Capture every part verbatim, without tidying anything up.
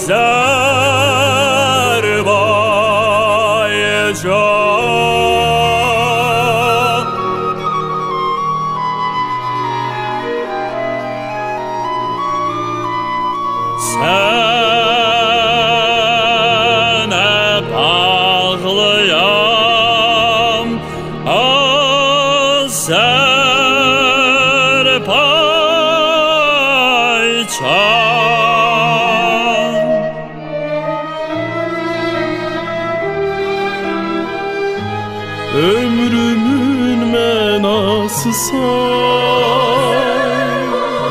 Sənə bağlıyam Azərbaycan. Ömrümün mənasısan,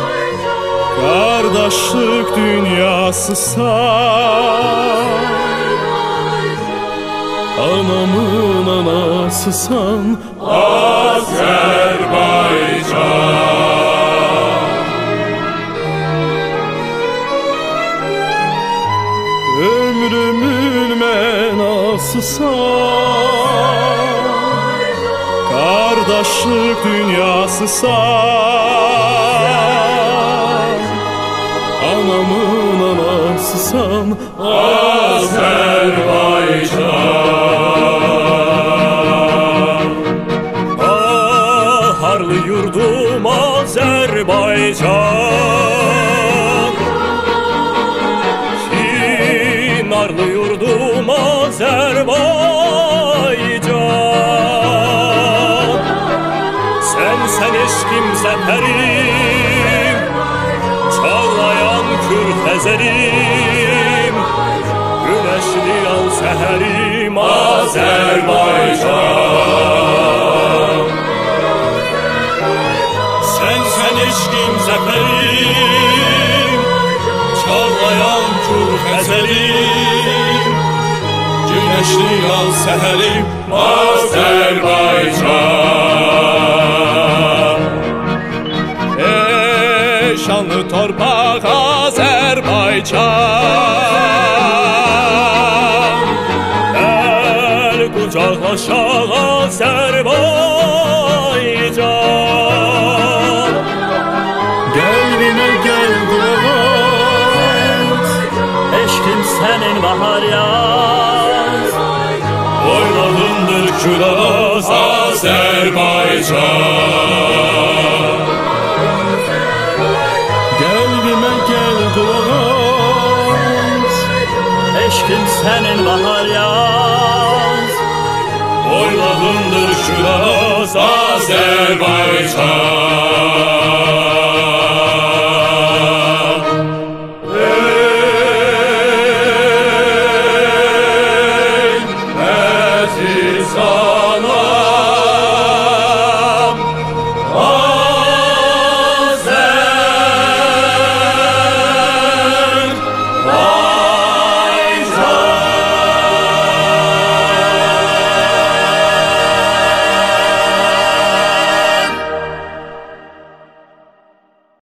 qardaşlıq dünyasısan, anamın anasısan Azərbaycan. Ömrümün mənasısan, qardaşlıq dünyasısan, anamın anasısan Azərbaycan. Ah, harlı yurdum Azərbaycan, Çinarlı yurdum Azərbaycan. Sen sen eşkim zəfərim, çağlayan kür xəzərim, güneşli al səhərim Azərbaycan. Sen sen eşkim zəfərim, çağlayan kür xəzərim, güneşli al səhərim Azərbaycan. Ey şanlı torpaq Azərbaycan, gəl qucaqlaşaq Azərbaycan. Qəlbimə gəl qulaq, Eşkim sənin bahar yaz, oynadındır küraz Azərbaycan. qəlbimə gəl qulaq, Eşkim sənin bahar yaz, oynadındır küraz Azərbaycan.